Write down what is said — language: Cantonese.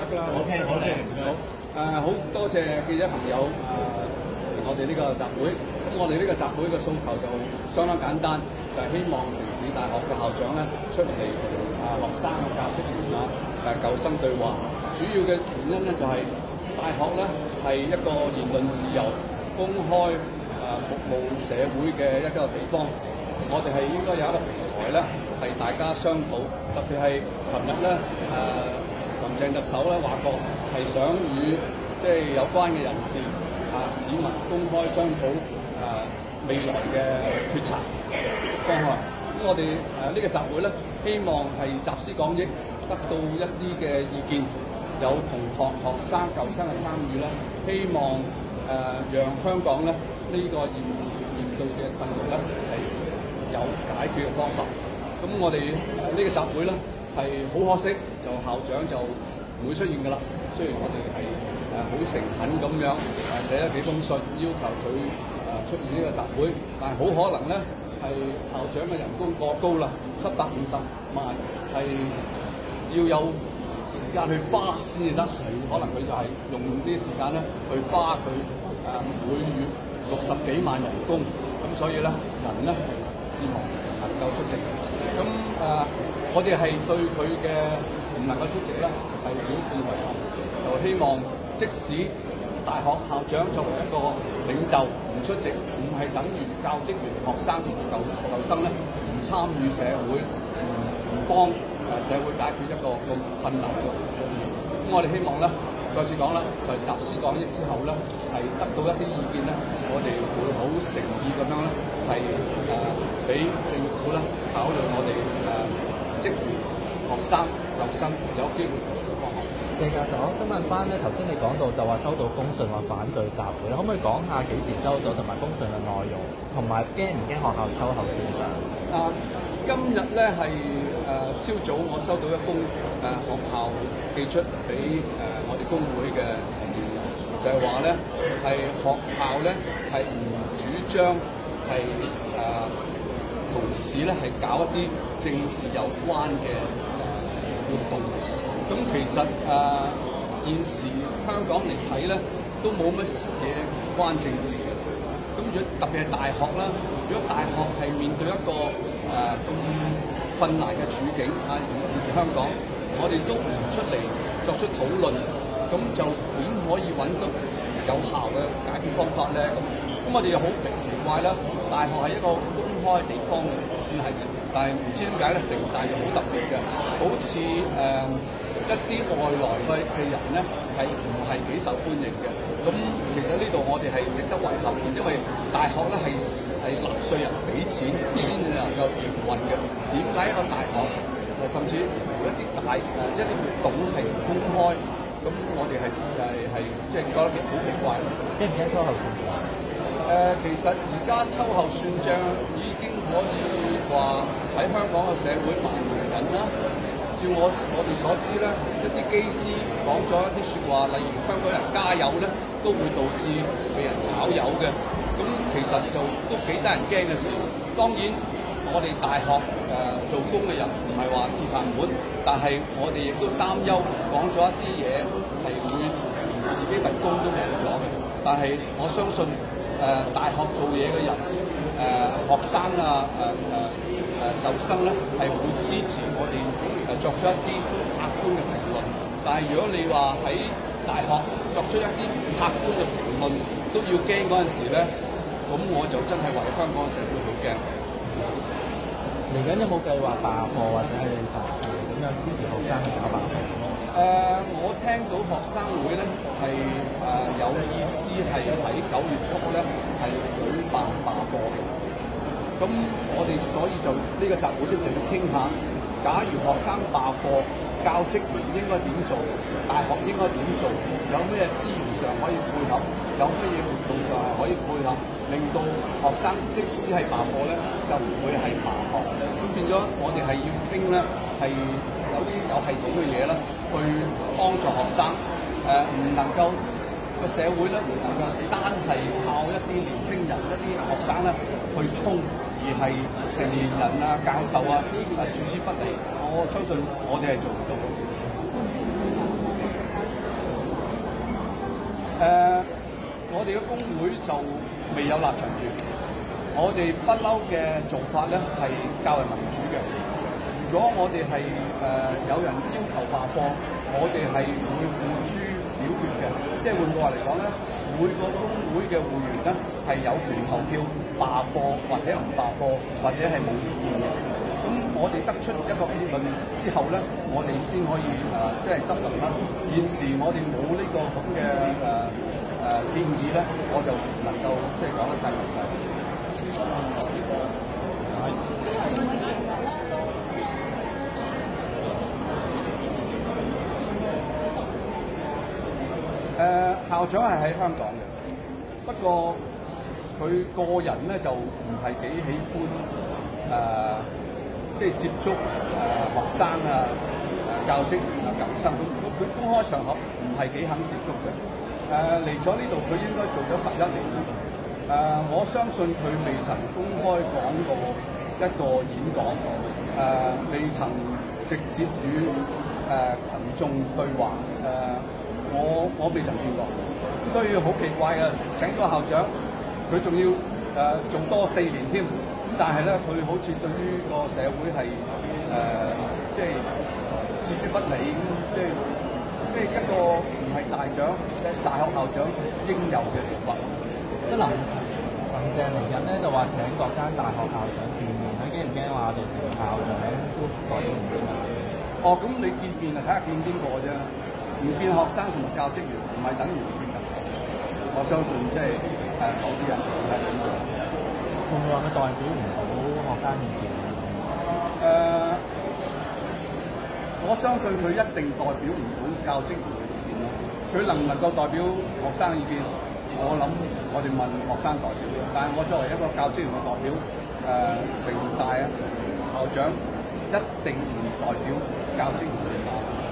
得㗎啦。 OK， 好嘅， 好多謝記者朋友我哋呢個集會。咁我哋呢個集會嘅訴求就相當簡單，就係希望城市大學嘅校長咧出嚟同學生嘅教職員舊生對話。主要嘅原因咧就係大學咧係一個言論自由、公開服務社會嘅一個地方。我哋係應該有一個平台咧，係大家商討。特別係琴日咧林鄭特首咧話過係想與即係有關嘅人士市民公開商討未來嘅決策方案。咁我哋呢個集會咧，希望係集思廣益，得到一啲嘅意見，有同學、學生、舊生嘅參與咧，希望讓香港咧呢個現時面對嘅困局咧係有解決嘅方法。咁我哋呢個集會咧係好可惜，就校長就唔會出現㗎啦。雖然我哋係好誠懇咁樣寫咗幾封信，要求佢出現呢個集會，但係好可能咧係校長嘅人工過高啦，750萬係要有時間去花先至得，可能佢就係用啲時間咧去花佢每月60幾萬人工，咁所以咧人咧係希望能夠出席。咁我哋係對佢嘅唔能夠出席咧係表示遺憾，就希望即使大學校長作為一個領袖唔出席，唔係等於教職員、學生同埋舊生咧唔參與社會，唔幫社會解決一個咁困難嘅局面。咁我哋希望咧，再次講啦，就係集思廣益之後咧，係得到一啲意見咧，我哋會好誠意咁樣咧，係俾政府咧考慮我哋職員、學生、舊生有機會提出嘅方案。 謝教授，我想問翻咧，頭先你講到就話收到封信話反對集會，可唔可以講下幾時收到，同埋封信嘅內容，同埋驚唔驚學校秋後算賬？ 今日咧係朝早我收到一封學校寄出俾我哋工會嘅人員，就係話咧係學校咧係唔主張係同時咧係搞一啲政治有關嘅活動。咁其實現時香港嚟睇咧，都冇乜嘢唔關政治嘅。咁如果特別係大學啦，如果大學係面對一個咁困難嘅處境現時香港，我哋都唔出嚟作出討論，咁就點可以揾到有效嘅解決方法咧？咁我哋又好奇怪啦，大學係一個公開地方嘅，先係嘅，但係唔知點解咧，城大就好特別嘅，好似一啲外來嘅人咧係唔係幾受歡迎嘅。咁其實呢度我哋係值得遺憾嘅，因為大學咧係納稅人俾錢先至能夠營運嘅。點解一個大學甚至乎一啲一啲活動係唔公開？咁我哋係即係覺得好奇怪。 驚唔驚秋後算賬？ 其實而家秋後算賬已經可以話喺香港嘅社會蔓延緊啦。照我哋所知咧，一啲機師講咗一啲説話，例如香港人加油咧，都會導致被人炒魷嘅。咁其實就都幾得人驚嘅事。當然，我哋大學做工嘅人唔係話鐵飯碗，但係我哋亦都擔憂講咗一啲嘢係會連自己份工都冇咗嘅。但係我相信大學做嘢嘅人學生舊生咧係會支持我哋作出一啲客觀嘅評論。但係如果你話喺大學作出一啲客觀嘅評論都要驚嗰陣時咧，咁我就真係為香港社會好驚。 嚟緊有冇計劃罷課或者係咁樣支持學生去搞罷課？ 我聽到學生會咧係有意思係喺9月初咧係舉辦罷課嘅。咁我哋所以就呢個集會咧就要傾下，假如學生罷課，教職員應該點做？大學應該點做？有咩資源上可以配合？有乜嘢活動上係可以配合，令到學生即使係罷課咧，就唔會係罷學。咁變咗我哋係要傾咧，係有啲有系統嘅嘢啦，去幫助學生。唔能夠個社會咧，唔能夠單係靠一啲年青人、一啲學生咧去衝，而係成年人教授處之不理。我相信我哋係做唔到。 哋嘅工會就未有立場住，我哋不嬲嘅做法咧係較為民主嘅。如果我哋係有人要求罷課，我哋係會付諸表決嘅。即係換句話嚟講咧，每個工會嘅會員咧係有權投票罷課或者唔罷課，或者係冇意見嘅。咁我哋得出一個結論之後咧，我哋先可以即係執行啦。現時我哋冇呢個咁嘅建議咧，我就唔能夠即係講得太詳細。校長係喺香港嘅，不過佢個人咧就唔係幾喜歡即係接觸學生啊、教職員啊、舊生。佢公開場合唔係幾肯接觸嘅。嚟咗呢度，佢應該做咗11年啦。我相信佢未曾公開講過一個演講，未曾直接與群眾對話。我未曾見過，所以好奇怪嘅。請個校長，佢仲要做多4年添。咁但係咧，佢好似對於個社會係即係置諸不理，即係一個唔係大學校長應有嘅做法。 即係林鄭嚟緊咧就話請各間大學校長見面，你驚唔驚話我哋成個校長都代表唔到？ 哦，咁你見面啊，睇下見邊個啫。唔見學生同埋教職員，唔係等於唔見特首。我相信即係某啲人係咁做。 會唔會話佢代表唔到學生意見？ 我相信佢一定代表唔到教職員嘅意見咯。佢能唔能夠代表學生意見？我諗我哋問學生代表。但係我作為一個教職員嘅代表，城大校長一定唔代表教職員嘅意見。